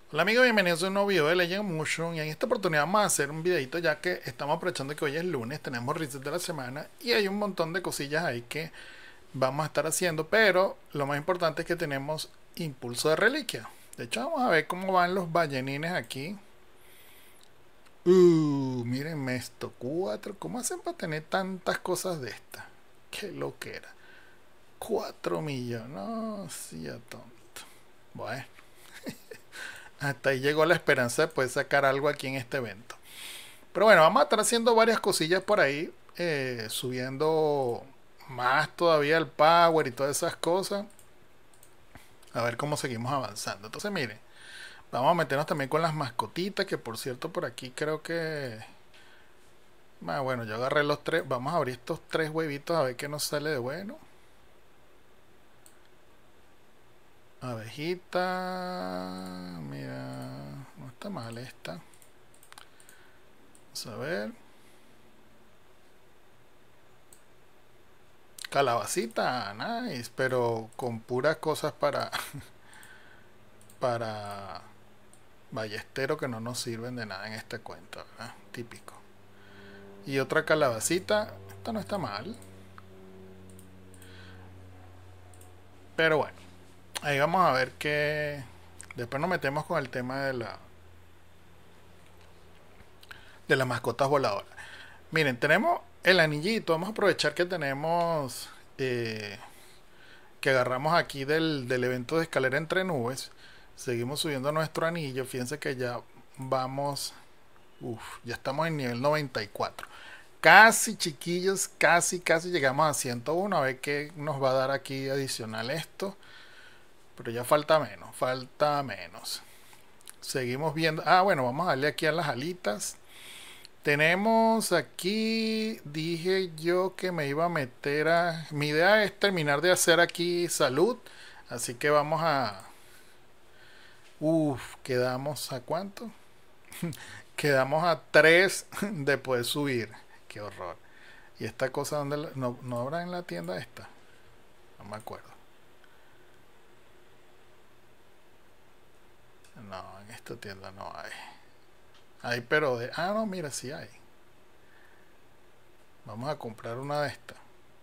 Hola amigos, bienvenidos a un nuevo video de Legend Motion y en esta oportunidad vamos a hacer un videito ya que estamos aprovechando que hoy es lunes, tenemos reset de la semana y hay un montón de cosillas ahí que vamos a estar haciendo, pero lo más importante es que tenemos impulso de reliquia. De hecho vamos a ver cómo van los ballenines aquí. Mírenme esto, 4, ¿cómo hacen para tener tantas cosas de estas? Qué loquera. 4 millones, no, sí, a tonto. Bueno, hasta ahí llegó la esperanza de poder sacar algo aquí en este evento. Pero bueno, vamos a estar haciendo varias cosillas por ahí, subiendo más todavía el power y todas esas cosas. A ver cómo seguimos avanzando. Entonces, miren, vamos a meternos también con las mascotitas, que por cierto por aquí creo que... bueno, yo agarré los tres. Vamos a abrir estos tres huevitos a ver qué nos sale de bueno. Abejita. Mira, no está mal esta. Vamos a ver. Calabacita, nice, pero con puras cosas para ballesteros que no nos sirven de nada en este cuento, ¿verdad? Típico. Y otra calabacita, esta no está mal. Pero bueno, ahí vamos a ver que después nos metemos con el tema de las mascotas voladoras. Miren, tenemos el anillito, vamos a aprovechar que tenemos que agarramos aquí del evento de escalera entre nubes. Seguimos subiendo nuestro anillo. Fíjense que ya vamos. Ya estamos en nivel 94. Casi, chiquillos, casi llegamos a 101. A ver qué nos va a dar aquí adicional esto. Pero ya falta menos, falta menos. Seguimos viendo. Bueno, vamos a darle aquí a las alitas. Tenemos aquí, dije yo que me iba a meter a... Mi idea es terminar de hacer aquí salud. Así que vamos a... ¿Quedamos a cuánto? Quedamos a 3 de poder subir. Qué horror. ¿Y esta cosa dónde no habrá en la tienda esta? No me acuerdo. No, en esta tienda no hay. Hay pero de... no, mira, sí hay. Vamos a comprar una de estas.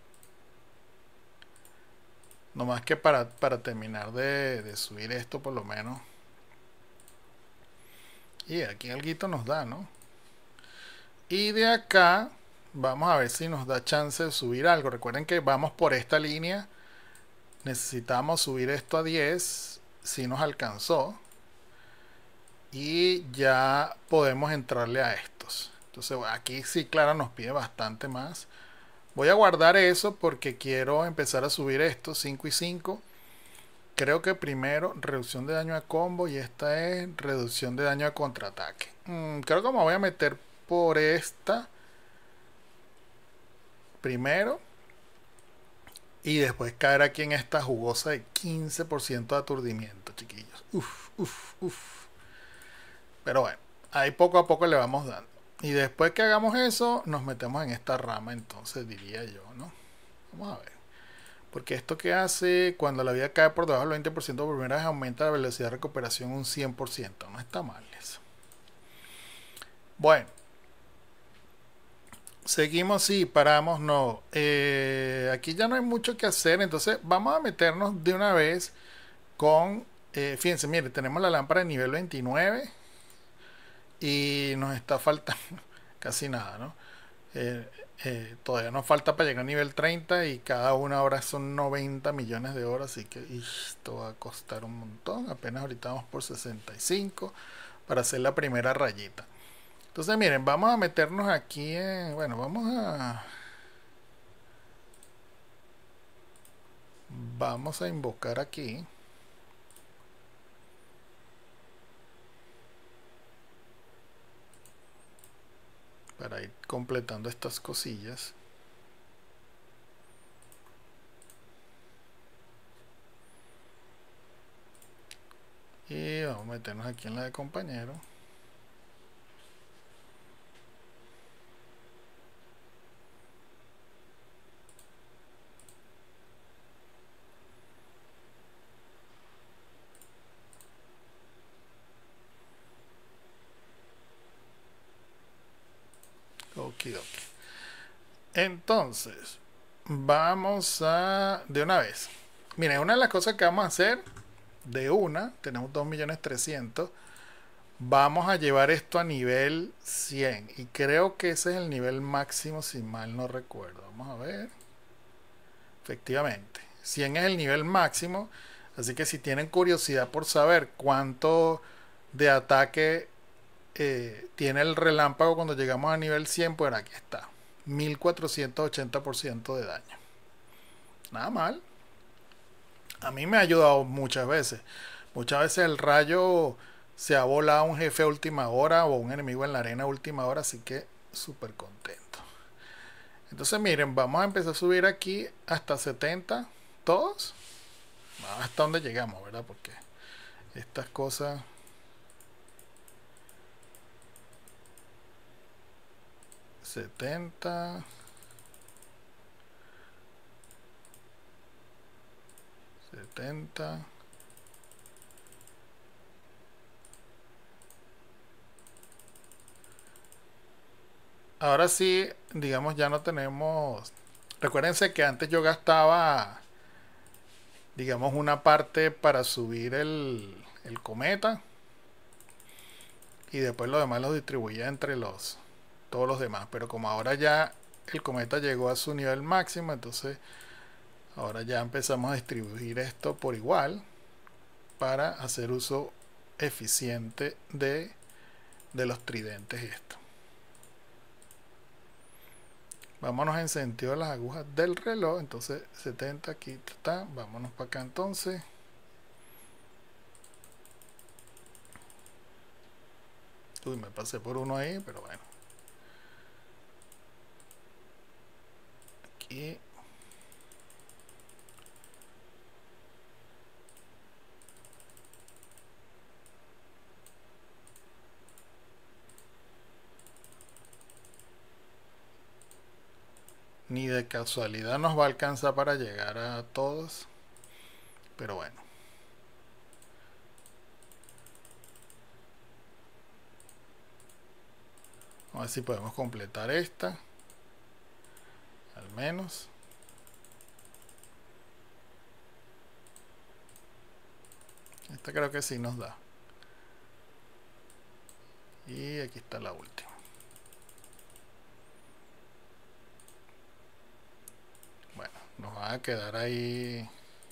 No más que para terminar de subir esto por lo menos. Y aquí algo nos da, ¿no? Y de acá vamos a ver si nos da chance de subir algo. Recuerden que vamos por esta línea. Necesitamos subir esto a 10. Si nos alcanzó. Y ya podemos entrarle a estos. Entonces aquí sí, claro, nos pide bastante más. Voy a guardar eso porque quiero empezar a subir estos 5 y 5. Creo que primero reducción de daño a combo y esta es reducción de daño a contraataque. Creo que me voy a meter por esta primero y después caer aquí en esta jugosa de 15% de aturdimiento, chiquillos. Uf. Pero bueno, ahí poco a poco le vamos dando. Y después que hagamos eso, nos metemos en esta rama, entonces diría yo, ¿no? Vamos a ver. Porque esto que hace cuando la vida cae por debajo del 20% por primera vez aumenta la velocidad de recuperación un 100%. No está mal eso. Bueno. Seguimos, sí, paramos, no. Aquí ya no hay mucho que hacer, entonces vamos a meternos de una vez con... fíjense, mire, tenemos la lámpara de nivel 29 y nos está faltando casi nada, ¿no? Eh, todavía nos falta para llegar a nivel 30 y cada una hora son 90 millones de horas, así que esto va a costar un montón. Apenas ahorita vamos por 65 para hacer la primera rayita. Entonces miren, vamos a meternos aquí en... Bueno, vamos a invocar aquí. Para ir completando estas cosillas. Y vamos a meternos aquí en la de compañero. Okidoki. Entonces, vamos a... De una vez. Miren, una de las cosas que vamos a hacer, de una, tenemos 2.300.000. Vamos a llevar esto a nivel 100. Y creo que ese es el nivel máximo, si mal no recuerdo. Vamos a ver. Efectivamente, 100 es el nivel máximo. Así que si tienen curiosidad por saber cuánto de ataque tiene el relámpago cuando llegamos a nivel 100, pues aquí está. 1480% de daño. Nada mal. A mí me ha ayudado muchas veces. Muchas veces el rayo se ha volado a un jefe a última hora o un enemigo en la arena a última hora, así que súper contento. Entonces miren, vamos a empezar a subir aquí hasta 70 todos. Hasta donde llegamos, ¿verdad? Porque estas cosas... ...70... 70... Ahora sí, digamos, ya no tenemos... Recuérdense que antes yo gastaba, digamos, una parte para subir el cometa. Y después lo demás lo distribuía entre todos los demás. Pero como ahora ya el cometa llegó a su nivel máximo, entonces ahora ya empezamos a distribuir esto por igual para hacer uso eficiente de los tridentes estos. Vámonos en sentido de las agujas del reloj. Entonces 70 aquí está. Vámonos para acá entonces. Uy, me pasé por uno ahí, pero bueno. Aquí. Ni de casualidad nos va a alcanzar para llegar a todos. Pero bueno. Vamos a ver si podemos completar esta. Al menos. Esta creo que sí nos da. Y aquí está la última. Bueno, nos va a quedar ahí.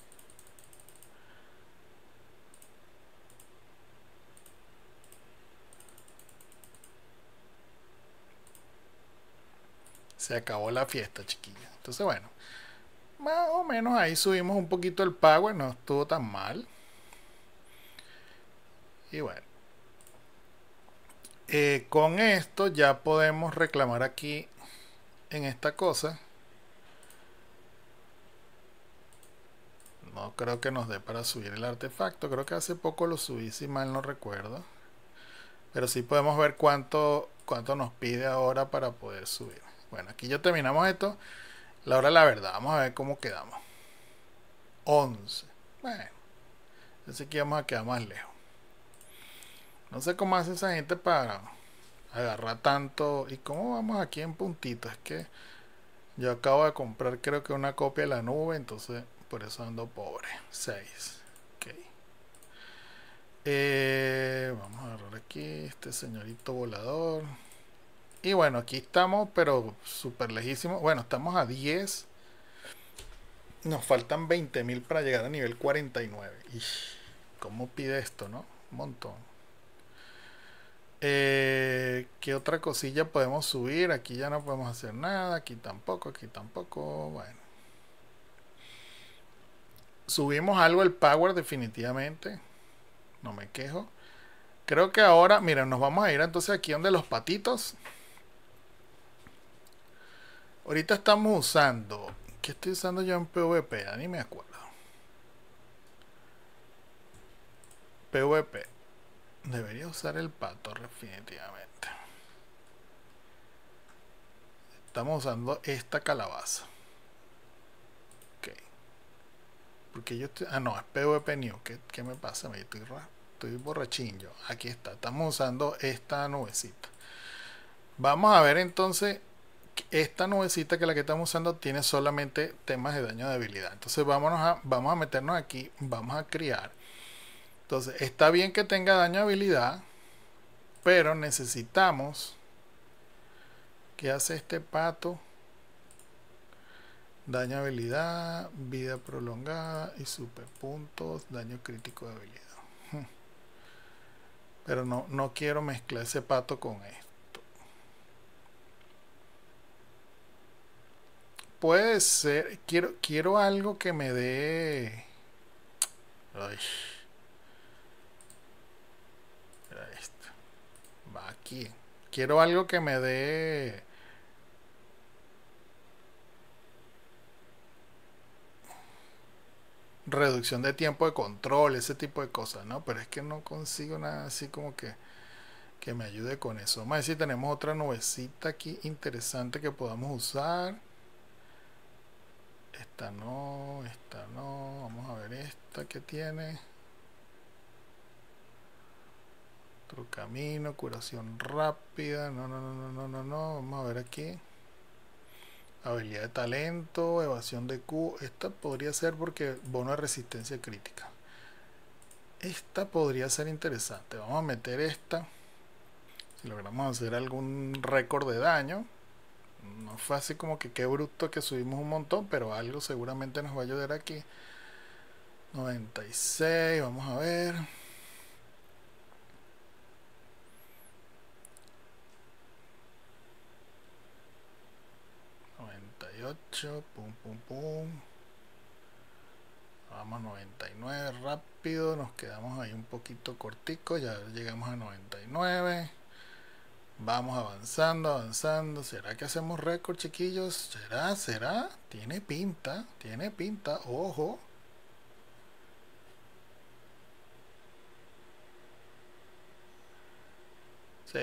Se acabó la fiesta, chiquilla. Entonces, bueno, más o menos ahí subimos un poquito el power. No estuvo tan mal. Y bueno. Con esto ya podemos reclamar aquí en esta cosa. No creo que nos dé para subir el artefacto. Creo que hace poco lo subí, si mal no recuerdo. Pero sí podemos ver cuánto nos pide ahora para poder subir. Bueno, aquí ya terminamos esto. La hora de la verdad. Vamos a ver cómo quedamos. 11. Bueno, así que vamos a quedar más lejos. No sé cómo hace esa gente para agarrar tanto. ¿Y cómo vamos aquí en puntitos? Es que yo acabo de comprar, creo que una copia de la nube. Entonces por eso ando pobre. 6. Ok. Vamos a agarrar aquí este señorito volador. Y bueno, aquí estamos, pero súper lejísimo. Bueno, estamos a 10. Nos faltan 20.000 para llegar a nivel 49. Ish, ¿cómo pide esto, no? Un montón. ¿Qué otra cosilla podemos subir? Aquí ya no podemos hacer nada. Aquí tampoco, aquí tampoco. Bueno. Subimos algo el power definitivamente. No me quejo. Creo que ahora, miren, nos vamos a ir entonces aquí donde los patitos. Ahorita estamos usando... ¿Qué estoy usando yo en PvP? Ya ni me acuerdo. PvP. Debería usar el pato definitivamente. Estamos usando esta calabaza. Ok. Porque yo estoy... Ah, no, es PvP New. ¿Qué me pasa? Estoy borrachín yo. Aquí está. Estamos usando esta nubecita. Vamos a ver entonces esta nubecita que la que estamos usando tiene solamente temas de daño de habilidad. Entonces vamos a meternos aquí, vamos a criar. Entonces está bien que tenga daño de habilidad, pero necesitamos... ¿Qué hace este pato? Daño de habilidad, vida prolongada y superpuntos, daño crítico de habilidad. Pero no quiero mezclar ese pato con esto. Puede ser, quiero algo que me dé... Ay, era esto. Va aquí. Quiero algo que me dé... reducción de tiempo de control, ese tipo de cosas, ¿no? Pero es que no consigo nada así como que me ayude con eso. Vamos a ver si tenemos otra nubecita aquí interesante que podamos usar. Esta no, esta no. Vamos a ver esta que tiene. Otro camino, curación rápida. No. Vamos a ver aquí. Habilidad de talento, evasión de Q. Esta podría ser porque bono de resistencia crítica. Esta podría ser interesante. Vamos a meter esta. Si logramos hacer algún récord de daño. No fue así como que qué bruto que subimos un montón, pero algo seguramente nos va a ayudar aquí. 96, vamos a ver. 98, pum. Vamos a 99 rápido, nos quedamos ahí un poquito cortico, ya llegamos a 99. Vamos avanzando. ¿Será que hacemos récord, chiquillos? ¿Será? Tiene pinta, ojo. Sí,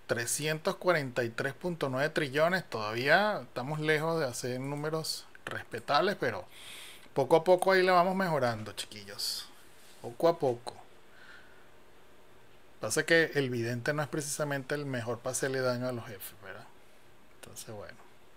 343.9 trillones. Todavía estamos lejos de hacer números respetables, pero poco a poco ahí la vamos mejorando, chiquillos. Poco a poco. Pasa que el vidente no es precisamente el mejor para hacerle daño a los jefes, ¿verdad? Entonces, bueno.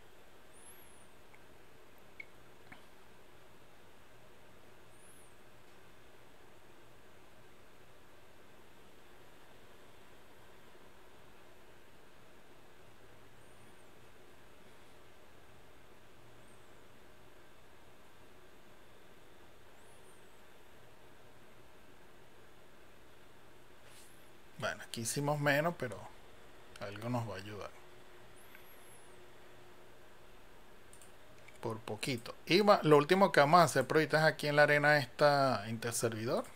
Bueno, aquí hicimos menos, pero algo nos va a ayudar. Por poquito. Y lo último que vamos a hacer por ahorita es aquí en la arena esta interservidor.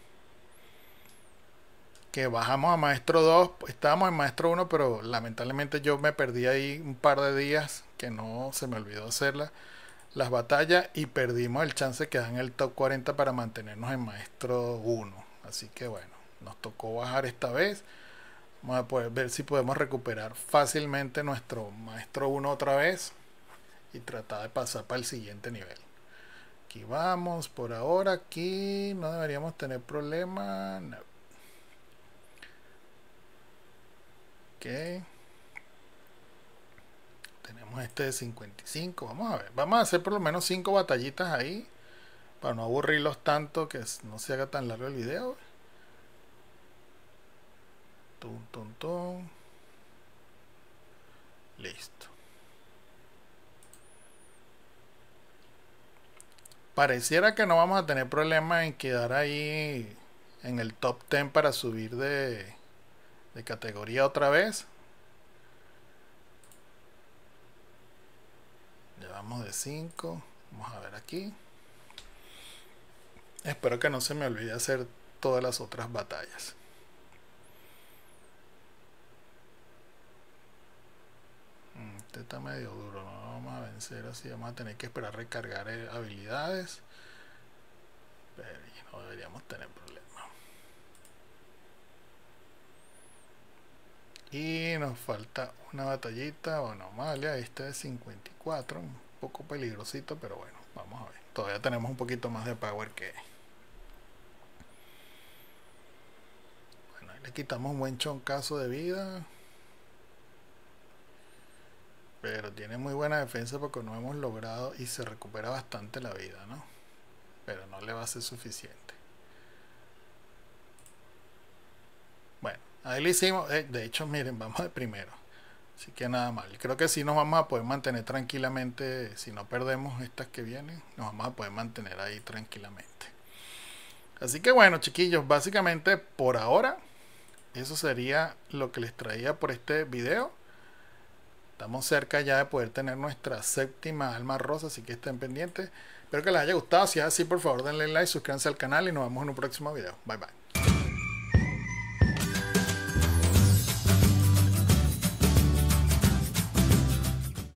Que bajamos a maestro 2. Estábamos en maestro 1, pero lamentablemente yo me perdí ahí un par de días. Que no se me olvidó hacerlas. Las batallas. Y perdimos el chance de quedar en el top 40 para mantenernos en maestro 1. Así que bueno, nos tocó bajar esta vez. Vamos a poder ver si podemos recuperar fácilmente nuestro maestro 1 otra vez. Y tratar de pasar para el siguiente nivel. Aquí vamos, por ahora aquí no deberíamos tener problema. No. Ok. Tenemos este de 55. Vamos a ver. Vamos a hacer por lo menos 5 batallitas ahí. Para no aburrirlos tanto que no se haga tan largo el video. Tum. Listo. Pareciera que no vamos a tener problema en quedar ahí en el top 10 para subir de categoría otra vez. Llevamos de 5. Vamos a ver aquí. Espero que no se me olvide hacer todas las otras batallas. Este está medio duro, no lo vamos a vencer así. Vamos a tener que esperar a recargar habilidades. Pero no deberíamos tener problema. Y nos falta una batallita. Bueno, Amalia, este es 54. Un poco peligrosito, pero bueno, vamos a ver. Todavía tenemos un poquito más de power que... Bueno, ahí le quitamos un buen choncazo de vida. Pero pero tiene muy buena defensa porque no hemos logrado y se recupera bastante la vida, ¿no? Pero no le va a ser suficiente. Bueno, ahí le hicimos. De hecho, miren, vamos de primero. Así que nada mal. Creo que sí nos vamos a poder mantener tranquilamente. Si no perdemos estas que vienen, nos vamos a poder mantener ahí tranquilamente. Así que bueno, chiquillos, básicamente por ahora, eso sería lo que les traía por este video. Estamos cerca ya de poder tener nuestra séptima alma rosa, así que estén pendientes. Espero que les haya gustado. Si es así, por favor denle like, suscríbanse al canal y nos vemos en un próximo video. Bye bye.